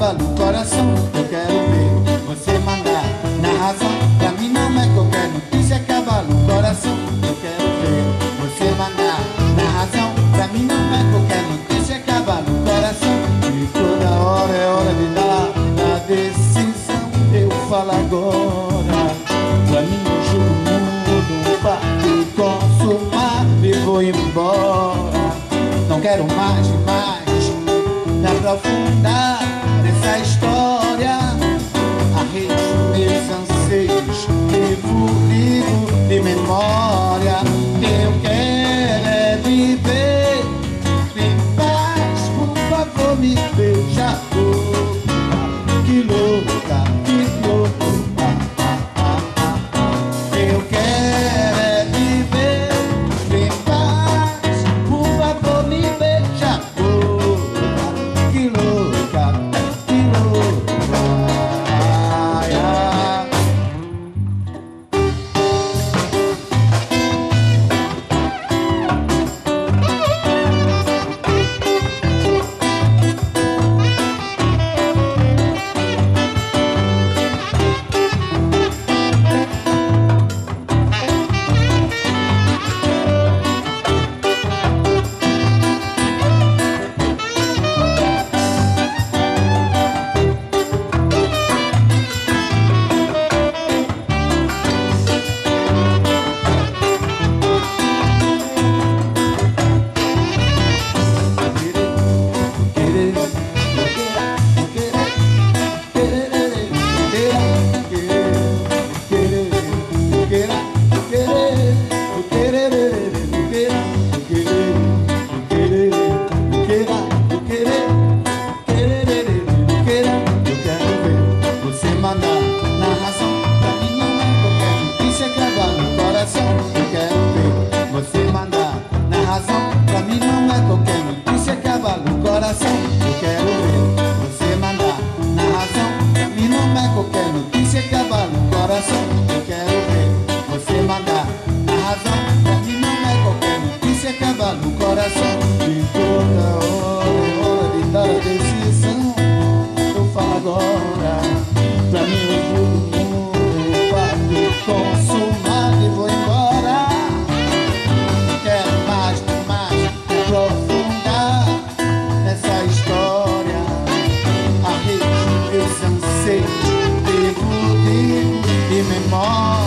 acaba no coração. Eu quero ver você mandar na razão. Pra mim não é qualquer notícia, acaba no coração. Eu quero ver você mandar na razão. Pra mim não é qualquer notícia, acaba no coração. E toda hora é hora de dar a decisão. Eu falo agora. Pra mim o jogo muda, um fato consumar e vou embora. Não quero mais me aprofundar nessa história. Arrejo meus anseios, livro de memória. Eu quero é viver em paz, por favor me beija a boca. Que louca, que louca. Eu quero é viver em paz, por favor me beija a boca. Que louca, que louca. Ai, ai. Memória.